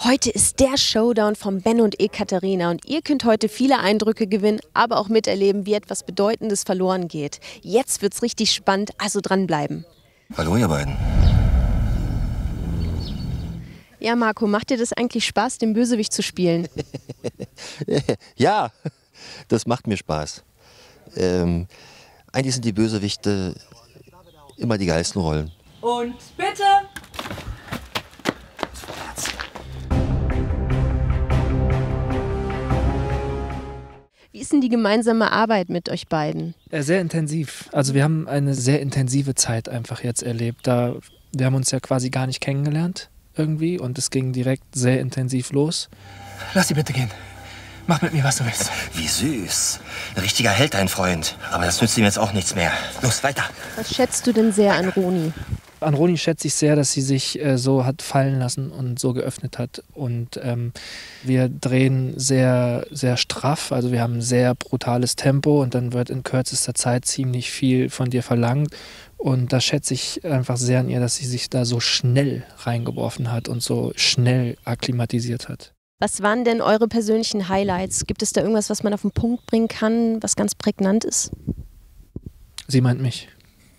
Heute ist der Showdown von Ben und Ekaterina und ihr könnt heute viele Eindrücke gewinnen, aber auch miterleben, wie etwas Bedeutendes verloren geht. Jetzt wird's richtig spannend, also dranbleiben. Hallo ihr beiden. Ja, Marco, macht dir das eigentlich Spaß, den Bösewicht zu spielen? Ja, das macht mir Spaß. Eigentlich sind die Bösewichte immer die geilsten Rollen. Und bitte! Wie ist denn die gemeinsame Arbeit mit euch beiden? Sehr intensiv. Also wir haben eine sehr intensive Zeit einfach jetzt erlebt. Wir haben uns ja quasi gar nicht kennengelernt irgendwie und es ging direkt sehr intensiv los. Lass sie bitte gehen. Mach mit mir, was du willst. Wie süß. Ein richtiger Held, dein Freund. Aber das nützt ihm jetzt auch nichts mehr. Los, weiter. Was schätzt du denn sehr an Roni? An Roni schätze ich sehr, dass sie sich so hat fallen lassen und so geöffnet hat. Und wir drehen sehr, sehr straff. Also wir haben ein sehr brutales Tempo und dann wird in kürzester Zeit ziemlich viel von dir verlangt. Und da schätze ich einfach sehr an ihr, dass sie sich da so schnell reingeworfen hat und so schnell akklimatisiert hat. Was waren denn eure persönlichen Highlights? Gibt es da irgendwas, was man auf den Punkt bringen kann, was ganz prägnant ist? Sie meint mich.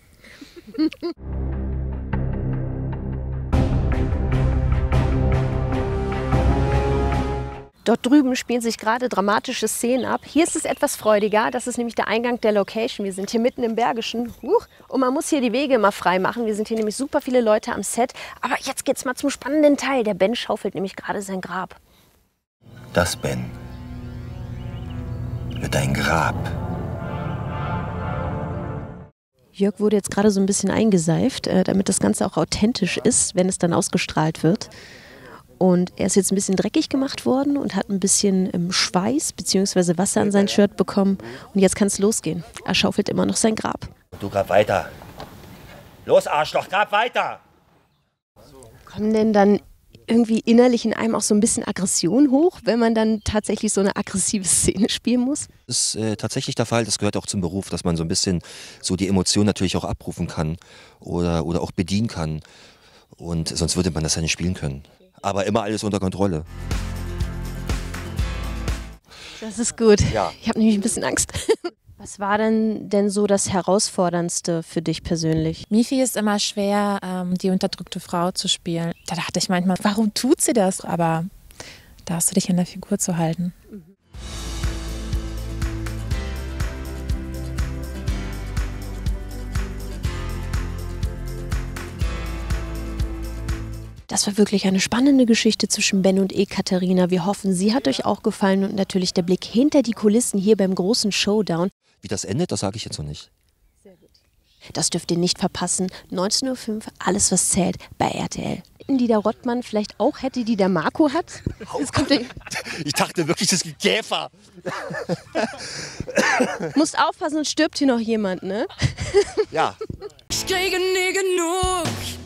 Dort drüben spielen sich gerade dramatische Szenen ab. Hier ist es etwas freudiger. Das ist nämlich der Eingang der Location. Wir sind hier mitten im Bergischen. Und man muss hier die Wege immer frei machen. Wir sind hier nämlich super viele Leute am Set. Aber jetzt geht's mal zum spannenden Teil. Der Ben schaufelt nämlich gerade sein Grab. Das, Ben, wird dein Grab. Jörg wurde jetzt gerade so ein bisschen eingeseift, damit das Ganze auch authentisch ist, wenn es dann ausgestrahlt wird. Und er ist jetzt ein bisschen dreckig gemacht worden und hat ein bisschen Schweiß bzw. Wasser an sein Shirt bekommen. Und jetzt kann es losgehen. Er schaufelt immer noch sein Grab. Du grab weiter. Los, Arschloch, grab weiter. Kommen denn dann irgendwie innerlich in einem auch so ein bisschen Aggression hoch, wenn man dann tatsächlich so eine aggressive Szene spielen muss? Das ist tatsächlich der Fall. Das gehört auch zum Beruf, dass man so ein bisschen so die Emotionen natürlich auch abrufen kann oder auch bedienen kann. Und sonst würde man das ja nicht spielen können. Aber immer alles unter Kontrolle. Das ist gut. Ja. Ich habe nämlich ein bisschen Angst. Was war denn so das Herausforderndste für dich persönlich? Mir fiel es immer schwer, die unterdrückte Frau zu spielen. Da dachte ich manchmal, warum tut sie das? Aber da hast du dich in der Figur zu halten. Das war wirklich eine spannende Geschichte zwischen Ben und Ekaterina. Wir hoffen, sie hat euch auch gefallen und natürlich der Blick hinter die Kulissen hier beim großen Showdown. Wie das endet, das sage ich jetzt noch nicht. Das dürft ihr nicht verpassen. 19:05 Uhr, alles was zählt bei RTL. Die der Rottmann vielleicht auch hätte, die der Marco hat. Ich dachte wirklich, das ist Käfer. Musst aufpassen, sonst stirbt hier noch jemand, ne? Ja. Ich kriege nie genug.